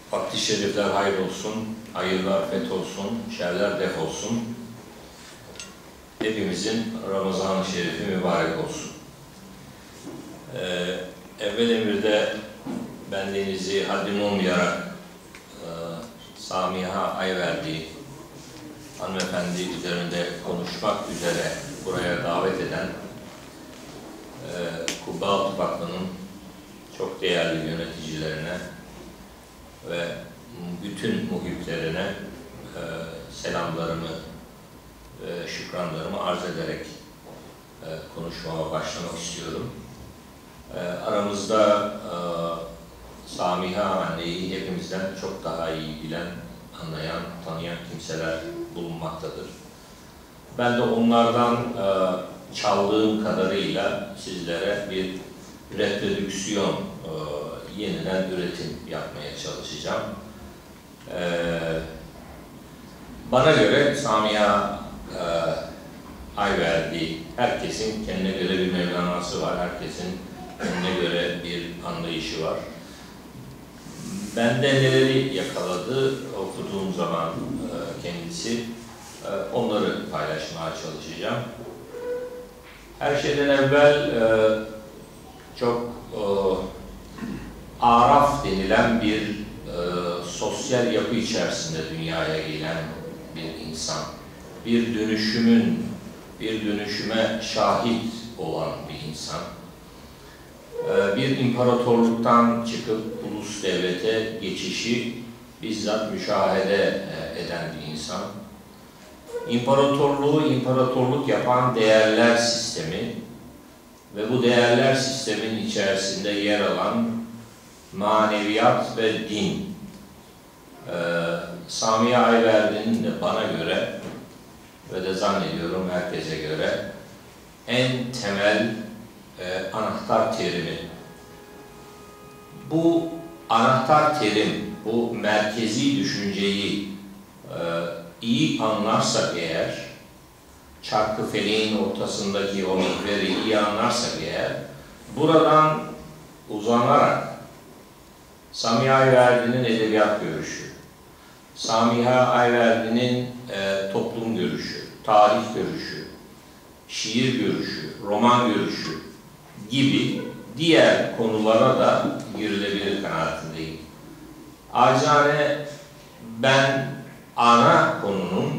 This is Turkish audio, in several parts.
Vakti şerifler hayır olsun, hayırlar feth olsun, şerler def olsun. Hepimizin Ramazan-ı Şerifi mübarek olsun. Evvel emirde bendenizi haddini olmayarak Samiha Ayverdi hanımefendi üzerinde konuşmak üzere buraya davet eden Kubbe Altı Vakfı'nın çok değerli yöneticilerine ve bütün muhiplerine selamlarımı ve şükranlarımı arz ederek konuşmama başlamak istiyorum. Aramızda Samiha anneyi hepimizden çok daha iyi bilen, anlayan, tanıyan kimseler bulunmaktadır. Ben de onlardan çaldığım kadarıyla sizlere bir reprodüksiyon, yeniden üretim yapmaya çalışacağım. Bana göre Samiha Ayverdi, herkesin kendine göre bir Mevlana'sı var, herkesin kendine göre bir anlayışı var. Bende neleri yakaladı okuduğum zaman kendisi, onları paylaşmaya çalışacağım. Her şeyden evvel çok araf denilen bir sosyal yapı içerisinde dünyaya gelen bir insan. Bir dönüşüme şahit olan bir insan. Bir imparatorluktan çıkıp ulus devlete geçişi bizzat müşahede eden bir insan. İmparatorluk yapan değerler sistemi ve bu değerler sistemin içerisinde yer alan maneviyat ve din. Samiha Ayverdi'nin de bana göre ve de zannediyorum herkese göre en temel anahtar terimi. Bu anahtar terim, bu merkezi düşünceyi iyi anlarsak eğer, çarkı feleğin ortasındaki o mihveri iyi anlarsak eğer, buradan uzanarak Samiha Ayverdi'nin edebiyat görüşü, Samiha Ayverdi'nin toplum görüşü, tarih görüşü, şiir görüşü, roman görüşü gibi diğer konulara da girilebilir kanaatindeyim. Acizane ben ana konunun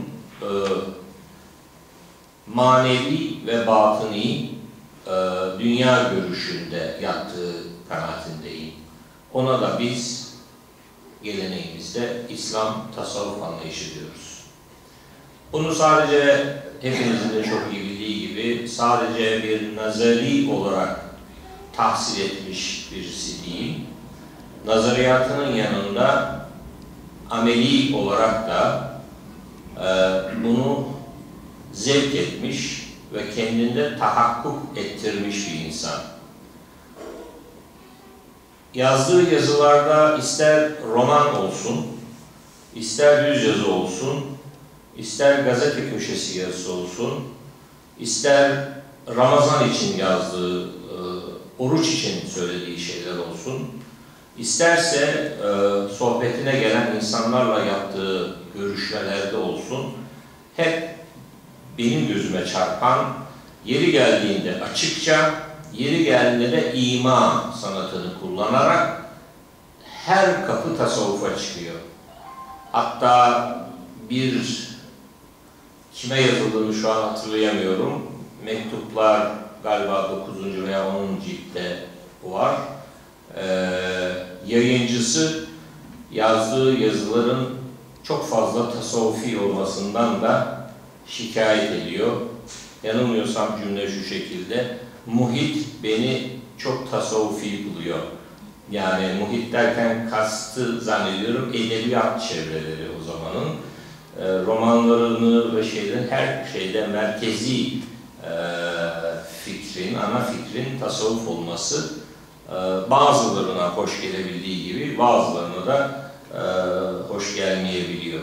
manevi ve batıni dünya görüşünde yattığı kanaatindeyim. Ona da biz geleneğimizde İslam tasavvuf anlayışı diyoruz. Bunu sadece hepinizin de çok iyi bildiği gibi sadece bir nazari olarak tahsil etmiş birisi değil, nazariyatının yanında ameli olarak da bunu zevk etmiş ve kendinde tahakkuk ettirmiş bir insan. Yazdığı yazılarda ister roman olsun, ister düz yazı olsun, ister gazete köşesi yazısı olsun, ister Ramazan için yazdığı, oruç için söylediği şeyler olsun, isterse sohbetine gelen insanlarla yaptığı görüşmelerde olsun, hep benim gözüme çarpan, yeri geldiğinde açıkça, yeri geldiğinde de ima sanatını kullanarak her kapı tasavvufa çıkıyor. Hatta bir kime yazıldığını şu an hatırlayamıyorum. Mektuplar galiba 9. veya 10. ciltte var. Yayıncısı yazdığı yazıların çok fazla tasavvufi olmasından da şikayet ediyor. Yanılmıyorsam cümle şu şekilde: muhit beni çok tasavvufi buluyor. Yani muhit derken kastı zannediyorum edebiyat çevreleri o zamanın. Romanlarını ve her şeyde merkezi ana fikrin tasavvuf olması bazılarına hoş gelebildiği gibi bazılarına da hoş gelmeyebiliyor.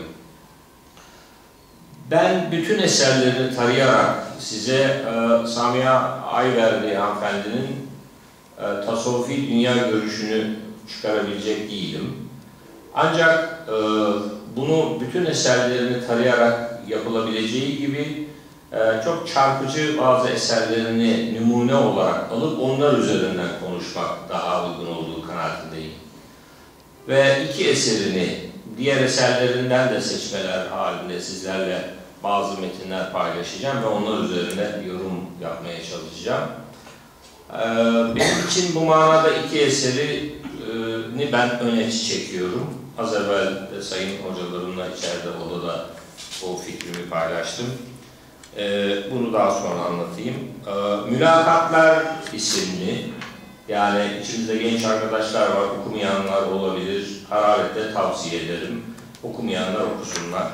Ben bütün eserlerini tarayarak size Samiha Ayverdi hanımefendinin tasavvufi dünya görüşünü çıkarabilecek değilim. Ancak bunu bütün eserlerini tarayarak yapılabileceği gibi çok çarpıcı bazı eserlerini numune olarak alıp onlar üzerinden konuşmak daha uygun olduğu kanaatindeyim. Ve iki eserini diğer eserlerinden de seçmeler halinde sizlerle bazı metinler paylaşacağım ve onlar üzerinde yorum yapmaya çalışacağım. Benim için bu manada iki eserini ben öne çekiyorum. Az evvel de sayın hocalarımla içeride odada o fikrimi paylaştım. Bunu daha sonra anlatayım. Mülakatlar isimli, yani içimizde genç arkadaşlar var, okumayanlar olabilir. Hararetle tavsiye ederim. Okumayanlar okusunlar.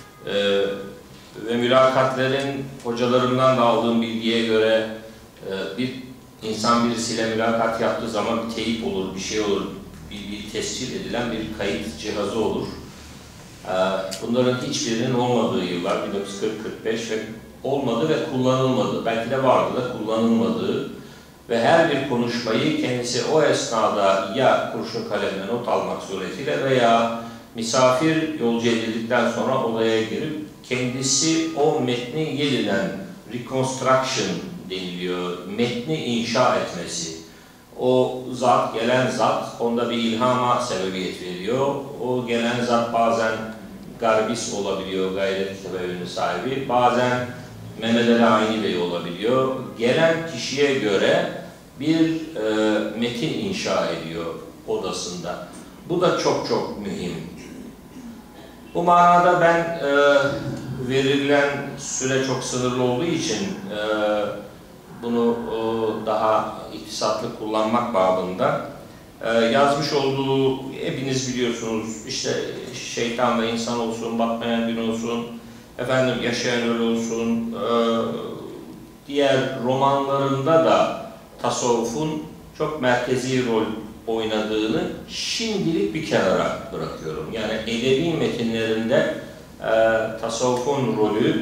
Ve mülakatların hocalarımdan da aldığım bilgiye göre bir insan birisiyle mülakat yaptığı zaman bir teyip olur, bir şey olur, bir tescil edilen bir kayıt cihazı olur. Bunların hiçbirinin olmadığı yıllar 1940-45 ve olmadı ve kullanılmadı. Belki de vardı da kullanılmadığı ve her bir konuşmayı kendisi o esnada ya kurşun kalemle not almak suretiyle veya misafir yolcu edildikten sonra odaya girip kendisi o metni yeniden reconstruction deniliyor, metni inşa etmesi. O zat, gelen zat onda bir ilhama sebebiyet veriyor. O gelen zat bazen garbis olabiliyor, gayret sebebinin sahibi. Bazen Mehmet Ali Ayni Bey olabiliyor. Gelen kişiye göre bir metin inşa ediyor odasında. Bu da çok çok mühim. Bu manada ben verilen süre çok sınırlı olduğu için bunu daha iktisatlı kullanmak babında yazmış olduğu, hepiniz biliyorsunuz, işte Şeytan ve İnsan olsun, Batmayan Gün olsun, efendim Yaşayan Ölü olsun, diğer romanlarında da tasavvufun çok merkezi rol oynadığını şimdilik bir kenara bırakıyorum. Yani edebi metinlerinde tasavvufun rolü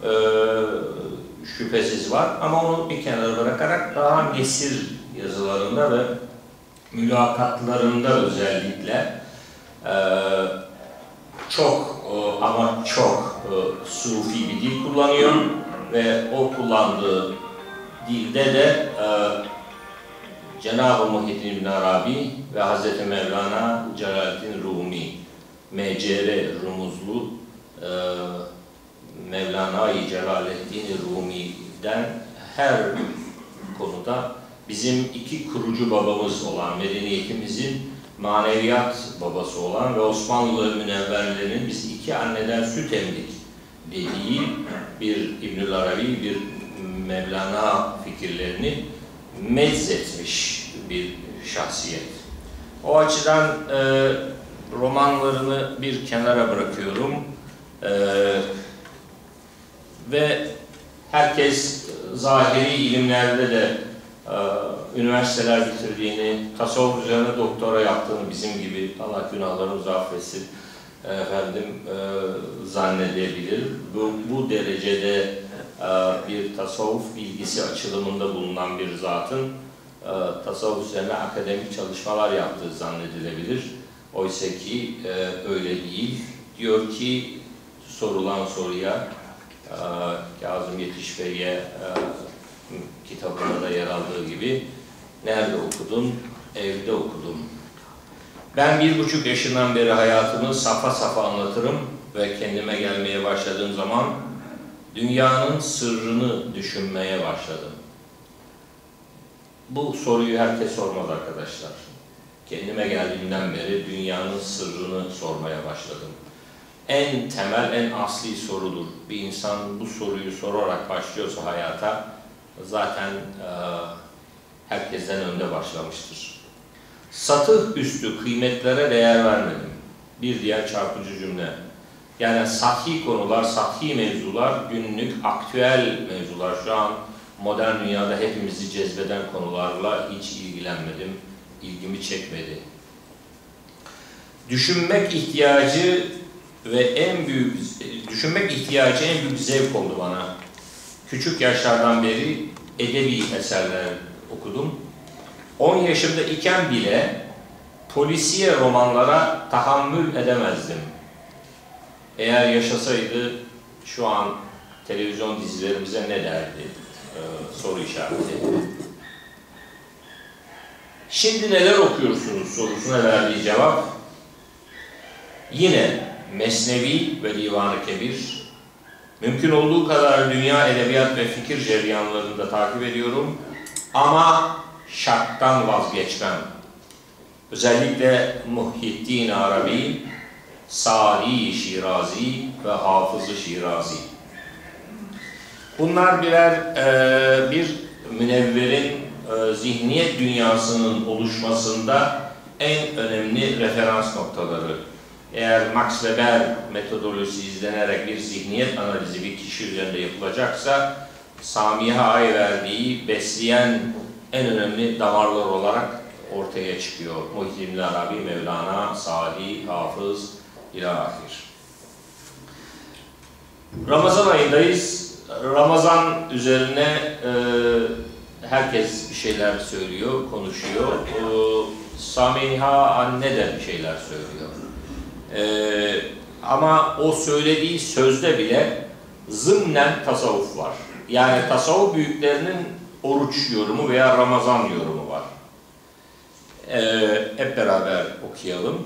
şüphesiz var ama onu bir kenara bırakarak daha nesir yazılarında ve mülakatlarında özellikle çok ama çok sufi bir dil kullanıyor ve o kullandığı dilde de Cenab-ı Muhyiddin İbn Arabi ve Hazreti Mevlana Celaleddin Rumi, M.C.R. Rumuzlu Mevlana-i Celaleddin Rumi'den her konuda bizim iki kurucu babamız olan, medeniyetimizin maneviyat babası olan ve Osmanlı münevverlerinin biz iki anneden süt emdik dediği bir İbnül Arabi, bir Mevlana fikirlerini mezzetmiş bir şahsiyet. O açıdan romanlarını bir kenara bırakıyorum. Ve herkes zahiri ilimlerde de üniversiteler bitirdiğini, tasavvuf üzerine doktora yaptığını bizim gibi, Allah günahlarımızı affetsin, zannedebilir. Bu derecede bir tasavvuf bilgisi açılımında bulunan bir zatın tasavvuf üzerine akademik çalışmalar yaptığı zannedilebilir. Oysa ki öyle değil. Diyor ki sorulan soruya, Kazım Yetiş Bey'e kitabında da yer aldığı gibi, nerede okudun? Evde okudum. Ben 1,5 yaşından beri hayatımı safa safa anlatırım ve kendime gelmeye başladığım zaman dünyanın sırrını düşünmeye başladım. Bu soruyu herkes sormaz arkadaşlar. Kendime geldiğimden beri dünyanın sırrını sormaya başladım. En temel, en asli sorudur. Bir insan bu soruyu sorarak başlıyorsa hayata, zaten herkesten önde başlamıştır. Satıh üstü kıymetlere değer vermedim. Bir diğer çarpıcı cümle. Yani sathi konular, sathi mevzular, günlük, aktüel mevzular. Şu an modern dünyada hepimizi cezbeden konularla hiç ilgilenmedim, ilgimi çekmedi. Düşünmek ihtiyacı en büyük zevk oldu bana. Küçük yaşlardan beri edebi eserler okudum. 10 yaşımda iken bile polisiye romanlara tahammül edemezdim. Eğer yaşasaydı şu an televizyon dizilerimize ne derdi? Soru işareti. Şimdi neler okuyorsunuz sorusuna verdiği cevap, yine Mesnevi ve Divan-ı Kebir, mümkün olduğu kadar dünya edebiyat ve fikir ceryanlarını da takip ediyorum ama şarttan vazgeçmem. Özellikle Muhyiddin Arabi, Sadi Şirazi ve Hafız-ı Şirazi. Bunlar bir münevverin zihniyet dünyasının oluşmasında en önemli referans noktaları. Eğer Max Weber metodolojisi izlenerek bir zihniyet analizi bir kişi üzerinde yapılacaksa, Samiha Ayverdi'yi besleyen en önemli damarlar olarak ortaya çıkıyor. Muhyiddin Arabi, Mevlana, Sadi, Hafız ilahir. Ramazan ayındayız. Ramazan üzerine herkes bir şeyler söylüyor, konuşuyor. Samiha anne de bir şeyler söylüyor. Ama o söylediği sözde bile zımnen tasavvuf var. Yani tasavvuf büyüklerinin oruç yorumu veya Ramazan yorumu var. Hep beraber okuyalım.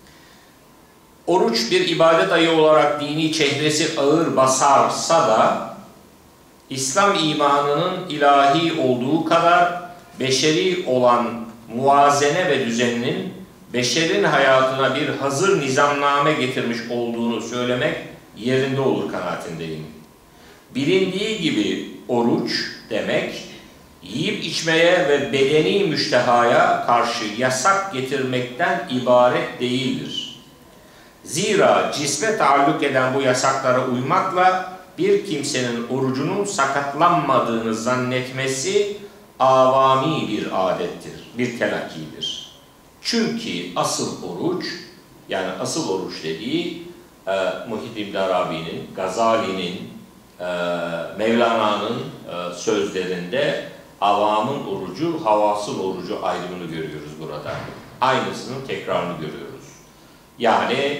Oruç bir ibadet ayı olarak dini çehresi ağır basarsa da İslam imanının ilahi olduğu kadar beşeri olan muvazene ve düzeninin beşerin hayatına bir hazır nizamname getirmiş olduğunu söylemek yerinde olur kanaatindeyim. Bilindiği gibi oruç demek, yiyip içmeye ve bedeni müştehaya karşı yasak getirmekten ibaret değildir. Zira cisme taalluk eden bu yasaklara uymakla bir kimsenin orucunun sakatlanmadığını zannetmesi avami bir adettir, bir telakkidir. Çünkü asıl oruç, yani asıl oruç dediği Muhyiddin Arabi'nin, Gazali'nin, Mevlana'nın sözlerinde avamın orucu, havasın orucu ayrımını görüyoruz burada. Aynısının tekrarını görüyoruz. Yani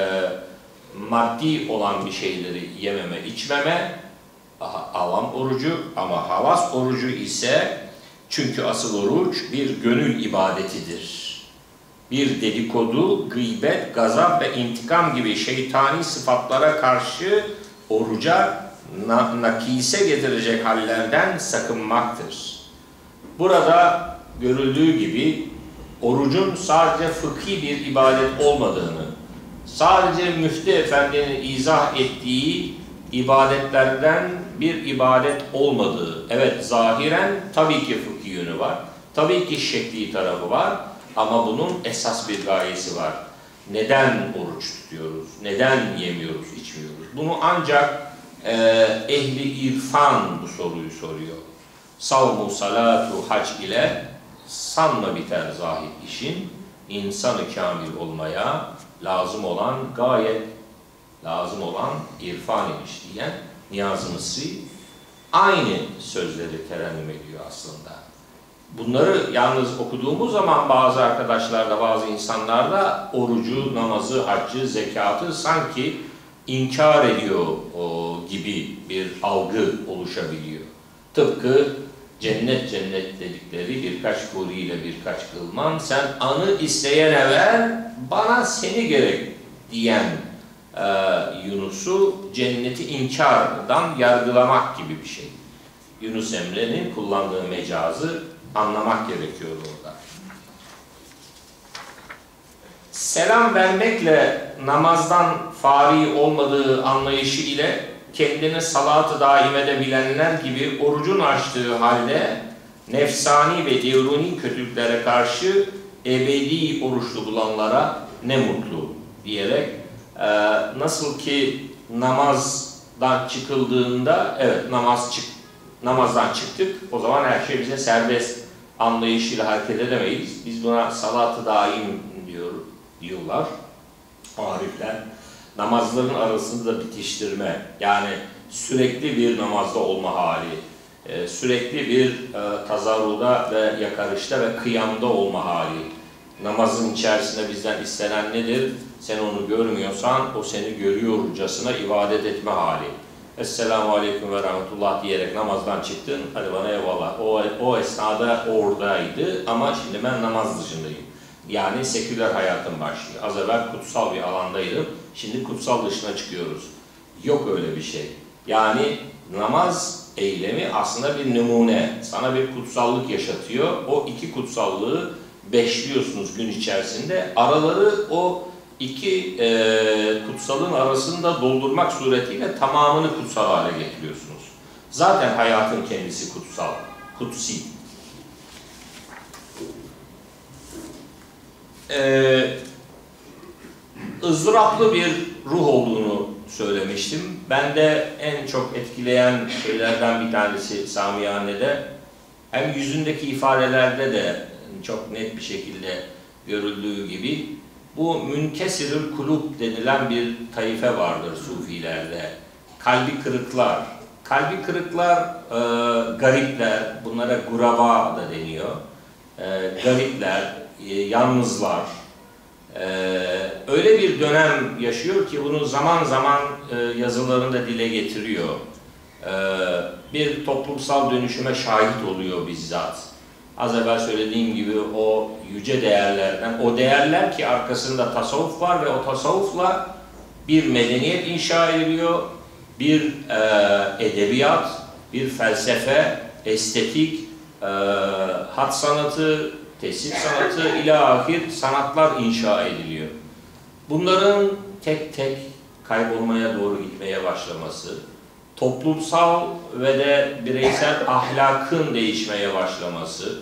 maddi olan bir şeyleri yememe, içmeme avam orucu, ama havas orucu ise, çünkü asıl oruç bir gönül ibadetidir. Bir dedikodu, gıybet, gazap ve intikam gibi şeytani sıfatlara karşı oruca nakise getirecek hallerden sakınmaktır. Burada görüldüğü gibi orucun sadece fıkhi bir ibadet olmadığını, sadece Müftü Efendi'nin izah ettiği ibadetlerden bir ibadet olmadığı, evet zahiren tabii ki fıkhi yönü var, tabii ki şekli tarafı var, ama bunun esas bir gayesi var. Neden oruç tutuyoruz? Neden yemiyoruz, içmiyoruz? Bunu ancak ehli irfan bu soruyu soruyor. Savmu, salatu, hac ile sanma biter zahid işin, insanı kamil olmaya lazım olan gayet lazım olan irfan imiş diyen Niyazi Mısri aynı sözleri terennüm ediyor aslında. Bunları yalnız okuduğumuz zaman bazı arkadaşlarda, bazı insanlarda orucu, namazı, haccı, zekatı sanki inkar ediyor gibi bir algı oluşabiliyor. Tıpkı cennet cennet dedikleri birkaç huriyle birkaç kılman, sen anı isteyene ver, bana seni gerek diyen Yunus'u cenneti inkardan yargılamak gibi bir şey. Yunus Emre'nin kullandığı mecazı anlamak gerekiyor orada. Selam vermekle namazdan fari olmadığı anlayışı ile kendini salat-ı daim edebilenler gibi orucun açtığı halde nefsani ve devruni kötülüklere karşı ebedi oruçlu bulanlara ne mutlu diyerek nasıl ki namazdan çıkıldığında evet namazdan çıktık, o zaman her şey bize serbest anlayışıyla hareket edemeyiz. Biz buna salat-ı daim diyorlar arifler. Namazların arasında da bitiştirme, yani sürekli bir namazda olma hali, sürekli bir tazarruda ve yakarışta ve kıyamda olma hali. namazın içerisinde bizden istenen nedir? Sen onu görmüyorsan o seni görüyorcasına ibadet etme hali. Esselamu Aleyküm ve Rahmetullah diyerek namazdan çıktın, hadi bana eyvallah. O esnada oradaydı ama şimdi ben namaz dışındayım. Yani seküler hayatım başlıyor. Az evvel kutsal bir alandaydım, şimdi kutsal dışına çıkıyoruz. Yok öyle bir şey. Yani namaz eylemi aslında bir numune, sana bir kutsallık yaşatıyor. O iki kutsallığı beşliyorsunuz gün içerisinde. Araları o iki kutsalın arasında doldurmak suretiyle tamamını kutsal hale getiriyorsunuz. Zaten hayatın kendisi kutsal, kutsi. ızdıraplı bir ruh olduğunu söylemiştim. Ben de en çok etkileyen şeylerden bir tanesi Samihane'de, hem yüzündeki ifadelerde de çok net bir şekilde görüldüğü gibi, bu münkesirül kulub denilen bir taife vardır Sufilerde. Kalbi kırıklar. Kalbi kırıklar, garipler, bunlara guraba da deniyor. Garipler, yalnızlar. Öyle bir dönem yaşıyor ki bunu zaman zaman yazılarında dile getiriyor. Bir toplumsal dönüşüme şahit oluyor bizzat. Az evvel söylediğim gibi o yüce değerlerden, o değerler ki arkasında tasavvuf var ve o tasavvufla bir medeniyet inşa ediliyor, bir edebiyat, bir felsefe, estetik, hat sanatı, tesip sanatı ile ahir sanatlar inşa ediliyor. Bunların tek tek kaybolmaya doğru gitmeye başlaması, toplumsal ve de bireysel ahlakın değişmeye başlaması,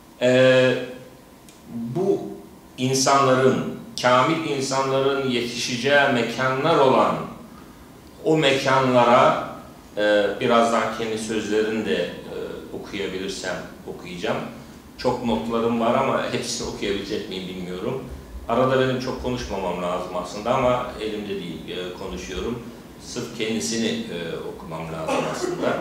bu insanların, kamil insanların yetişeceği mekanlar olan o mekanlara, birazdan kendi sözlerini de okuyabilirsem okuyacağım. Çok notlarım var ama hepsini okuyabilecek miyim bilmiyorum. Arada benim çok konuşmamam lazım aslında ama elimde değil, konuşuyorum. Sırf kendisini okumam lazım aslında.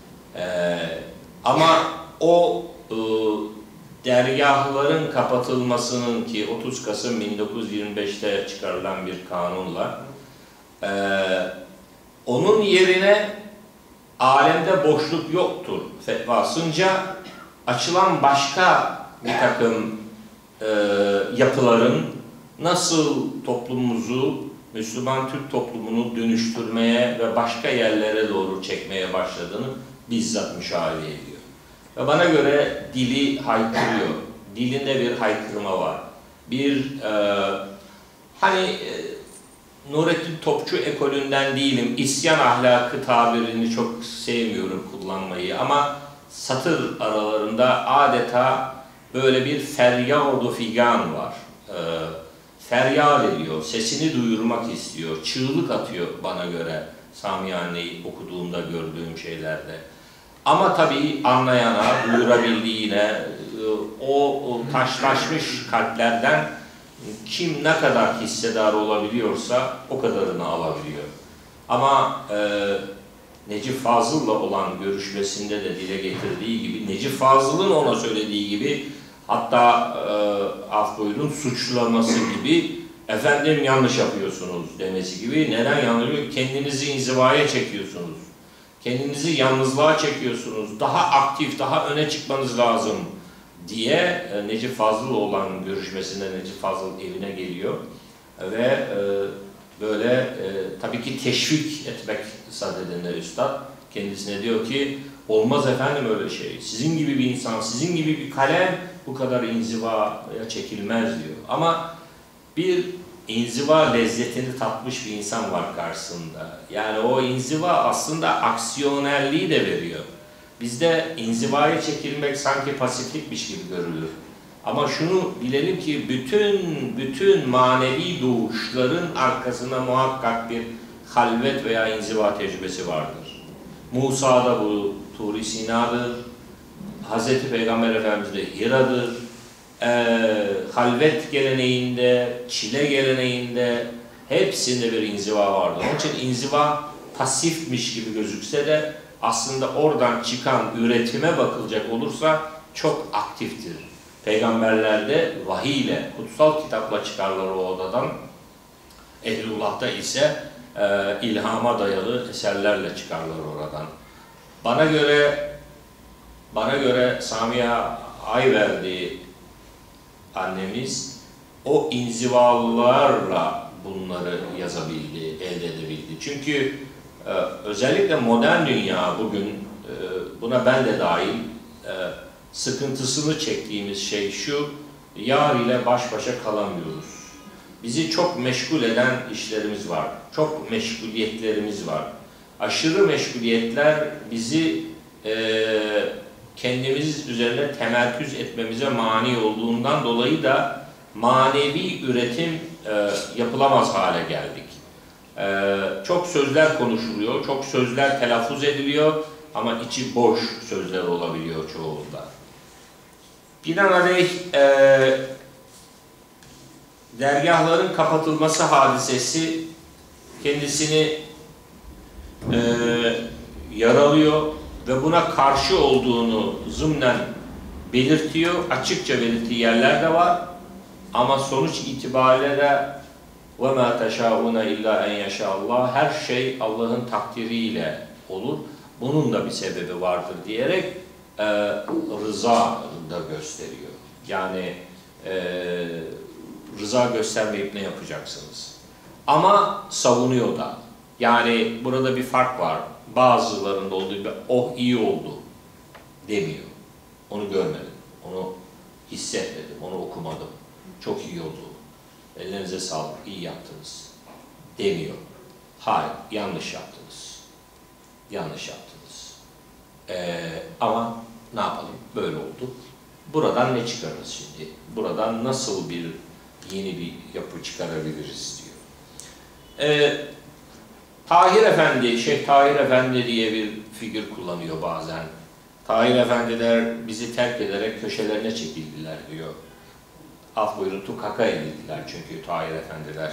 Ama o dergahların kapatılmasının, ki 30 Kasım 1925'te çıkarılan bir kanunla, onun yerine alemde boşluk yoktur fetvasınca açılan başka bir takım yapıların nasıl toplumumuzu, Müslüman Türk toplumunu dönüştürmeye ve başka yerlere doğru çekmeye başladığını bizzat müşahede ediyor. Ve bana göre dili haykırıyor. Dilinde bir haykırma var. Bir Nurettin Topçu ekolünden değilim. İsyan ahlakı tabirini çok sevmiyorum kullanmayı ama satır aralarında adeta böyle bir feryad-ı figan var. Feryat ediyor, sesini duyurmak istiyor, çığlık atıyor bana göre Samihane'yi okuduğumda gördüğüm şeylerde. Ama tabii anlayana, duyurabildiğine, o taşlaşmış kalplerden kim ne kadar hissedar olabiliyorsa o kadarını alabiliyor. Ama Necip Fazıl'la olan görüşmesinde de dile getirdiği gibi, Necip Fazıl'ın ona söylediği gibi, hatta af buyurun suçlaması gibi, efendim yanlış yapıyorsunuz demesi gibi. Neden yanlış? Kendinizi inzivaya çekiyorsunuz. Kendinizi yalnızlığa çekiyorsunuz. Daha aktif, daha öne çıkmanız lazım diye Necip Fazıl'la olan görüşmesinde Necip Fazıl evine geliyor ve böyle tabii ki teşvik etmek sadedinde üstad kendisine diyor ki olmaz efendim öyle şey. Sizin gibi bir insan, sizin gibi bir kalem bu kadar inzivaya çekilmez diyor. Ama bir inziva lezzetini tatmış bir insan var karşısında. Yani o inziva aslında aksiyonerliği de veriyor. Bizde inzivaya çekilmek sanki pasiflikmiş gibi görülür. Ama şunu bilelim ki bütün manevi doğuşların arkasında muhakkak bir halvet veya inziva tecrübesi vardır. Musa'da bu Tur-i Sina'dır, Hazreti Peygamber Efendimiz'de Hira'dır, halvet geleneğinde, çile geleneğinde hepsinde bir inziva vardır. Onun için inziva pasifmiş gibi gözükse de aslında oradan çıkan üretime bakılacak olursa çok aktiftir. Peygamberlerde vahiy ile, kutsal kitapla çıkarlar o odadan. Ehlullah'ta ise ilhama dayalı eserlerle çıkarlar oradan. Bana göre Samiye Ayverdi annemiz o inzivalarla bunları yazabildi, elde edebildi. Çünkü özellikle modern dünya bugün, buna ben de dahil, sıkıntısını çektiğimiz şey şu: yar ile baş başa kalamıyoruz. Bizi çok meşgul eden işlerimiz var, çok meşguliyetlerimiz var. Aşırı meşguliyetler bizi kendimiz üzerine temerküz etmemize mani olduğundan dolayı da manevi üretim yapılamaz hale geldik. Çok sözler konuşuluyor, çok sözler telaffuz ediliyor ama içi boş sözler olabiliyor çoğunda. Binaenaleyh dergahların kapatılması hadisesi kendisini yaralıyor ve buna karşı olduğunu zımnen belirtiyor. Açıkça belirttiği yerler de var. Ama sonuç itibariyle de وَمَا تَشَاءُونَ اِلَّا اَنْ يَشَاءَ اللّٰهِ, her şey Allah'ın takdiriyle olur. Bunun da bir sebebi vardır diyerek rıza da gösteriyor. Yani rıza göstermeyip ne yapacaksınız? Ama savunuyor da. Yani burada bir fark var. Bazılarında olduğu gibi oh iyi oldu demiyor. Onu görmedim, onu hissetmedim, onu okumadım. Çok iyi oldu. Ellerinize sağlık, iyi yaptınız demiyor. Hayır, yanlış yaptınız. Yanlış yaptınız. Ama ne yapalım? Böyle oldu. Buradan ne çıkarırız şimdi? Buradan nasıl bir yeni bir yapı çıkarabiliriz diyor. Tahir Efendi, Şeyh Tahir Efendi diye bir figür kullanıyor bazen. Tahir Efendiler bizi terk ederek köşelerine çekildiler diyor. Af buyurun, tukaka edildiler çünkü Tahir Efendiler.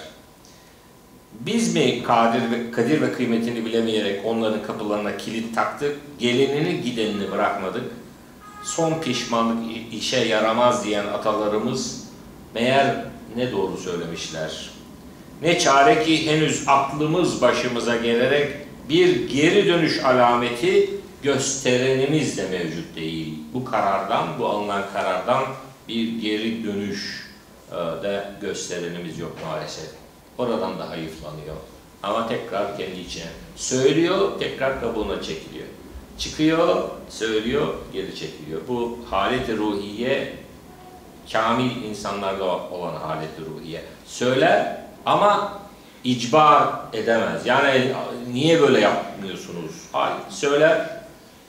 Biz mi kadir ve kıymetini bilemeyerek onların kapılarına kilit taktık, gelinini gidenini bırakmadık, son pişmanlık işe yaramaz diyen atalarımız meğer ne doğru söylemişler. Ne çare ki henüz aklımız başımıza gelerek bir geri dönüş alameti gösterenimiz de mevcut değil. Bu karardan, bu alınan karardan bir geri dönüş de gösterenimiz yok maalesef. Oradan da hayıflanıyor. Ama tekrar kendi içine söylüyor, tekrar kabuğuna çekiliyor. Çıkıyor, söylüyor, geri çekiliyor. Bu halet-i ruhiye, kamil insanlarda olan halet-i ruhiye. Söyler ama icbar edemez. Yani niye böyle yapmıyorsunuz? Hayır, söyler.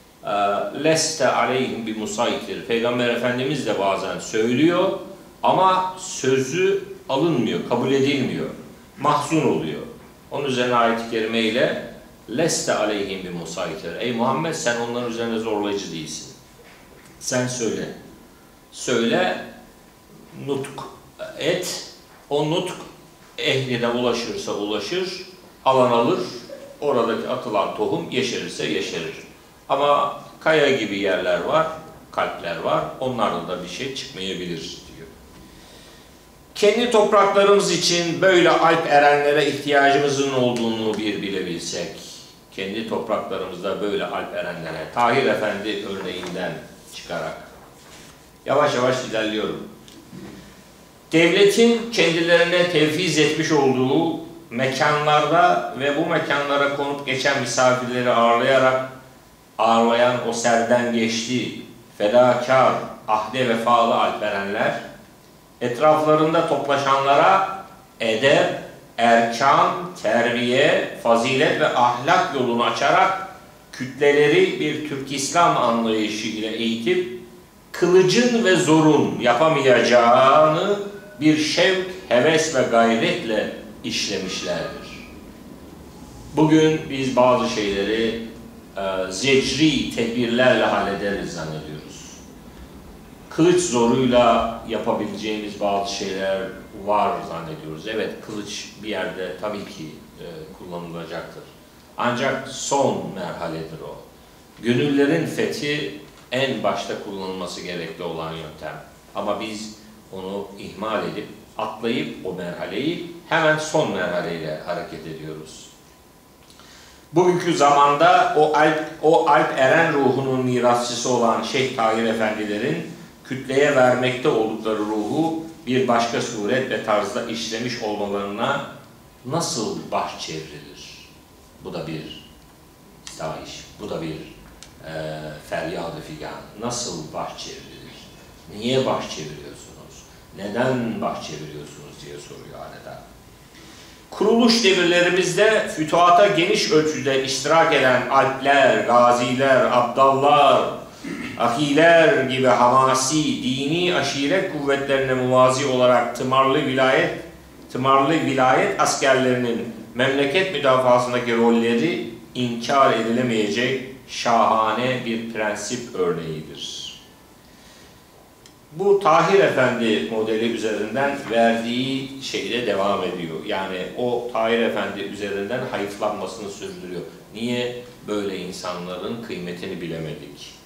Leste aleyhim bi musaytir. Peygamber Efendimiz de bazen söylüyor ama sözü alınmıyor, kabul edilmiyor. Mahzun oluyor. Onun üzerine ayet-i kerime ile leste aleyhim bi musaytir. Ey Muhammed, sen onların üzerine zorlayıcı değilsin. Sen söyle. Söyle, nutk et. O nutk ehline ulaşırsa ulaşır, alan alır, oradaki atılan tohum yeşerirse yeşerir. Ama kaya gibi yerler var, kalpler var, onlardan da bir şey çıkmayabilir diyor. Kendi topraklarımız için böyle alp erenlere ihtiyacımızın olduğunu bir bilebilsek, kendi topraklarımızda böyle alp erenlere, Tahir Efendi örneğinden çıkarak, yavaş yavaş ilerliyorum. Devletin kendilerine tevfiz etmiş olduğu mekanlarda ve bu mekanlara konup geçen misafirleri ağırlayan o serdengeçli, fedakar, ahde vefalı alperenler, etraflarında toplaşanlara edep, erkan, terbiye, fazilet ve ahlak yolunu açarak kütleleri bir Türk İslam anlayışı ile eğitip, kılıcın ve zorun yapamayacağını bir şevk, heves ve gayretle işlemişlerdir. Bugün biz bazı şeyleri zecri tedbirlerle hallederiz zannediyoruz. Kılıç zoruyla yapabileceğimiz bazı şeyler var zannediyoruz. Evet, kılıç bir yerde tabii ki kullanılacaktır. Ancak son merhaledir o. Gönüllerin fethi en başta kullanılması gerekli olan yöntem. Ama biz onu ihmal edip, atlayıp o merhaleyi hemen son merhaleyle hareket ediyoruz. Bugünkü zamanda o alp eren ruhunun mirasçısı olan Şeyh Tahir Efendilerin kütleye vermekte oldukları ruhu bir başka suret ve tarzda işlemiş olmalarına nasıl baş çevrilir? Bu da bir istahiş, bu da bir feryad-ı figan. Nasıl baş çevrilir? Niye baş çeviriyorsunuz? Neden baş çeviriyorsunuz diye soruyor adeta. Kuruluş devirlerimizde fütuhata geniş ölçüde iştirak eden alpler, gaziler, abdallar, ahiler gibi hamasi, dini aşiret kuvvetlerine muvazi olarak tımarlı vilayet askerlerinin memleket müdafasındaki rolleri inkar edilemeyecek şahane bir prensip örneğidir. Bu Tahir Efendi modeli üzerinden verdiği şeyle devam ediyor. Yani o Tahir Efendi üzerinden hayıflanmasını sürdürüyor. Niye böyle insanların kıymetini bilemedik?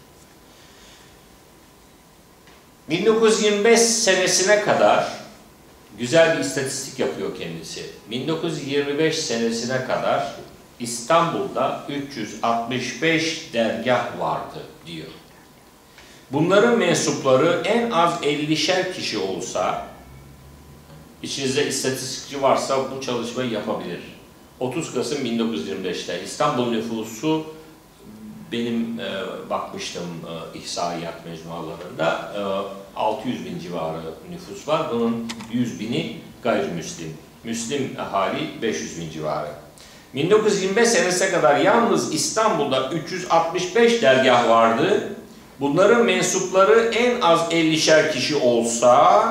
1925 senesine kadar güzel bir istatistik yapıyor kendisi. 1925 senesine kadar İstanbul'da 365 dergah vardı diyor. Bunların mensupları en az 50'şer kişi olsa, içinizde istatistikçi varsa bu çalışmayı yapabilir. 30 Kasım 1925'te İstanbul nüfusu, benim bakmıştım ihsaiyat mecmualarında, 600 bin civarı nüfus var. Bunun 100 bini gayrimüslim. Müslim ahali 500 bin civarı. 1925 senesine kadar yalnız İstanbul'da 365 dergah vardı. Bunların mensupları en az 50'şer kişi olsa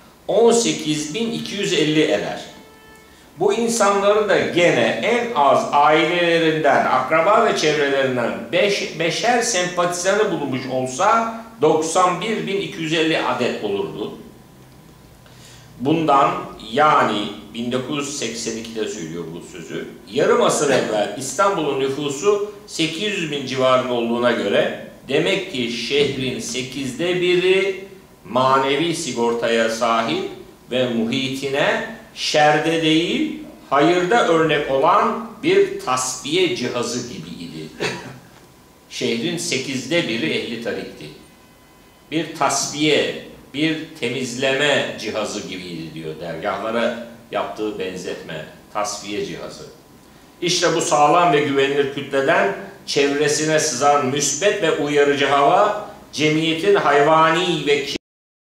18.250 eder. Bu insanların da gene en az ailelerinden, akraba ve çevrelerinden beşer sempatizanı bulunmuş olsa 91.250 adet olurdu. Bundan, yani 1982'de söylüyor bu sözü, yarım asır evvel İstanbul'un nüfusu 800 bin civarında olduğuna göre demek ki şehrin 1/8'i manevi sigortaya sahip ve muhitine şerde değil, hayırda örnek olan bir tasfiye cihazı gibiydi. Şehrin 8'i ehli tarikti. Bir tasfiye, bir temizleme cihazı gibiydi diyor. Dergahlara yaptığı benzetme, tasfiye cihazı. İşte bu sağlam ve güvenilir kütleden çevresine sızan müsbet ve uyarıcı hava, cemiyetin hayvani ve